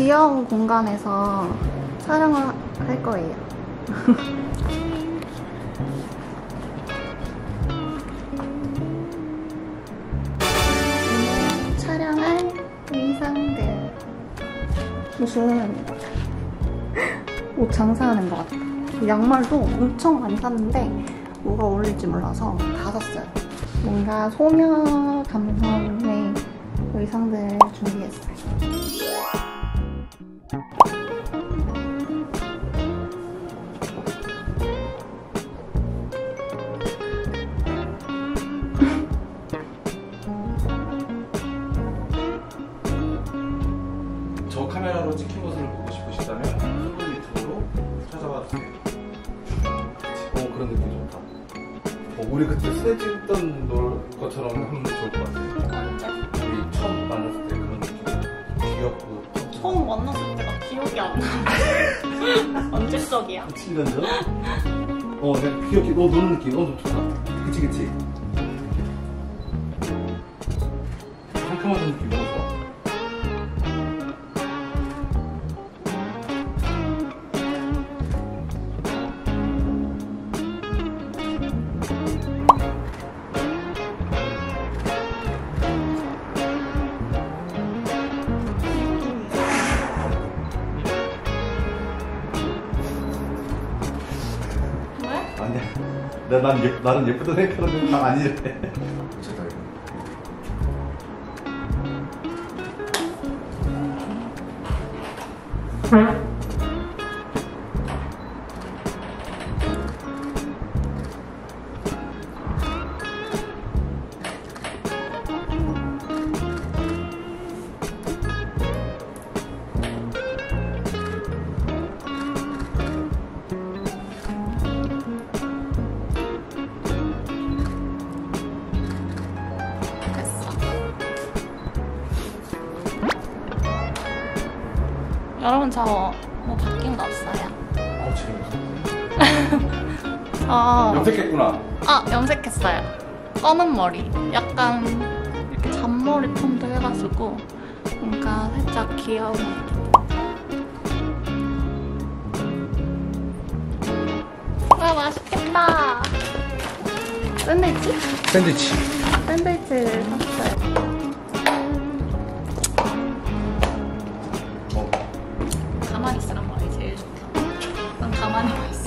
귀여운 공간에서 촬영을 할 거예요. 오늘 촬영할 의상들. 무슨 옷 장사하는 것 같아. 양말도 엄청 많이 샀는데 뭐가 어울릴지 몰라서 다 샀어요. 뭔가 소녀 감성의 의상들을 준비했어요. 저 카메라로 찍힌 것을 보고 싶으시다면 소금 유튜브로 찾아봐 주세요. 그런 느낌 좋다. 우리 그때 스냅 찍던 것처럼 하면 좋을 것 같아요. 우리 처음 만났을 때 그런 느낌. 귀엽고. 처음 만났을 때가 기억이 안 나. 언제적이야? 7년 전? 내가 귀엽게 노는 느낌. 좀 좋다. 그치. 상큼한 느낌 너무 좋아. 아니야. 나는 예쁘다 생각하는데 다 아니래. 좋다 이거. 여러분 저 뭐 바뀐 거 없어요? 지금 저 염색했구나. 염색했어요. 검은 머리. 약간 이렇게 잔머리 톤도 해가지고 뭔가 살짝 귀여운 느낌. 와 맛있겠다. 샌드위치 샀어요. 가만히 있으란 말이 제일 좋다. 난 가만히만 있어.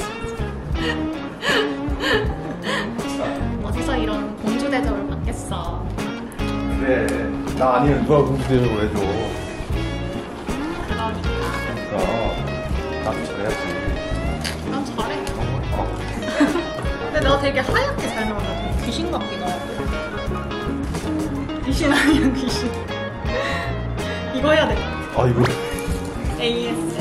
어디서 이런 공주 대접을 받겠어. 그래. 나 아니면 누가 공주 대접을 해줘. 그러니까. 나도 잘해야지. 난 잘해. 근데 나 되게 하얗게 잘 나온다. 되게 귀신 같기도 하고. 귀신 아니야 귀신. 이거 해야 될 것 같아. 이거. AS.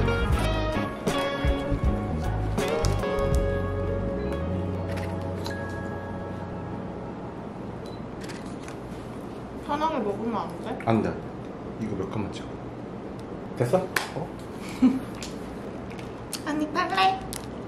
편하게 먹으면 안 돼? 안 돼. 이거 몇 칸만 찍어. 됐어? 언니 빨래.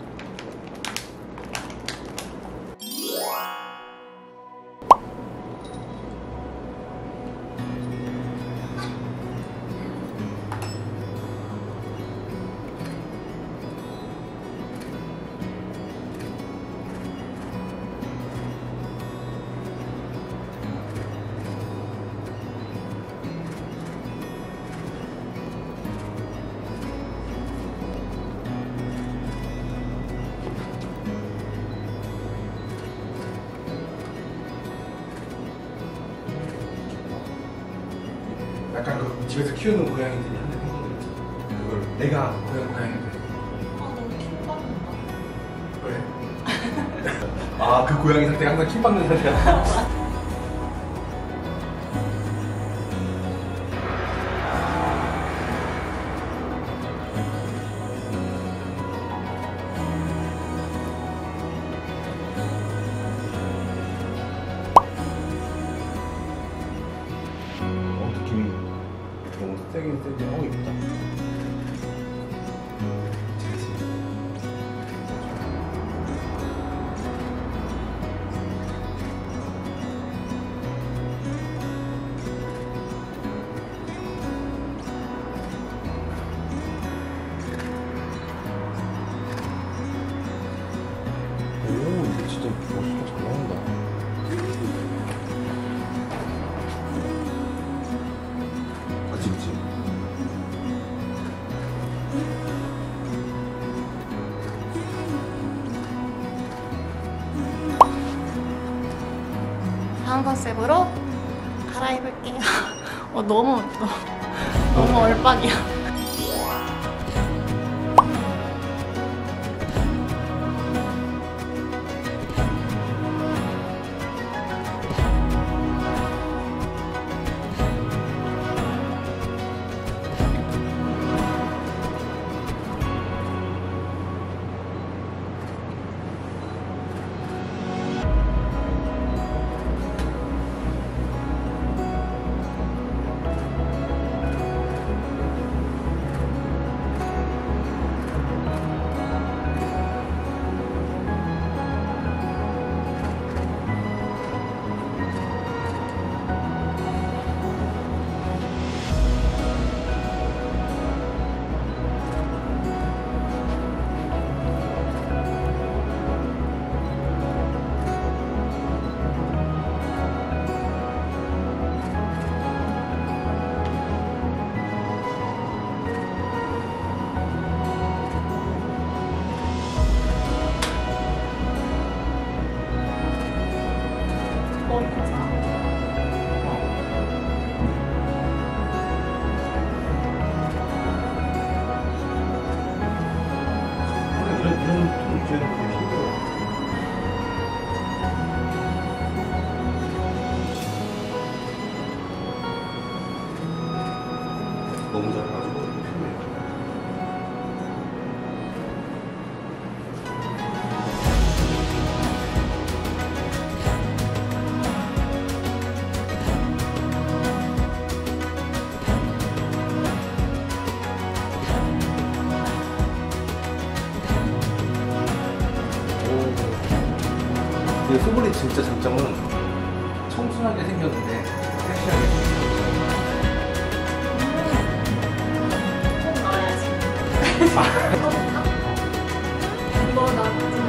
약간 그 집에서 키우는 고양이들이 하는 행동들 있잖아. 그걸 내가 고양이인데. 너무 킹받는다. 그래? 그 고양이 상태가 항상 킹받는 상태야. 느낌이 너무 세긴 세지. 이쁘다. 컨셉으로 갈아입을게요. 너무 얼빵이야. 너무 잘해가지고 힘들어요. 근데 소블리 진짜 장점은 청순하게 생겼는데 섹시하게 생겼어요. 꼭 나와야지. 이거 나